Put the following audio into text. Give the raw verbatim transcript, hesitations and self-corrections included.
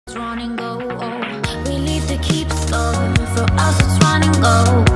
Run and go, oh. We leave to keep score. For us, it's run and go.